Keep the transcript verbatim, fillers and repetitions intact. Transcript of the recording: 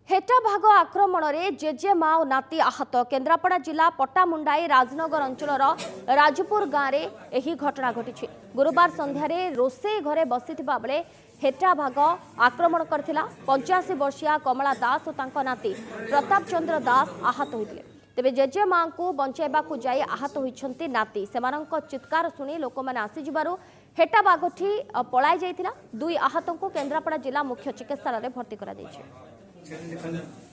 हेटा भाग आक्रमण में जेजे माँ और नाती आहत। केन्द्रापड़ा जिला पट्टामुंडाई राजनगर अंचल राजपुर गाँव में यह घटना घटी। गुरुवार संध्यारे रोसे घरे बसी बेले हेटा भाग आक्रमण करथिला। पंचाशी वर्षीय कमला दास और तांको नाती प्रताप चंद्र दास आहत होते। तेबे जेजे माँ को बंचाइबा को जाई आहत होइछंती नाती। सेमानंक चित्कार सुनी लोक मैंने आसीजिबारु हेटा बाघटी पलाई जाइथिला। दुई आहतों को केन्द्रापड़ा जिला मुख्य चिकित्सालय भर्ती करा दैछि।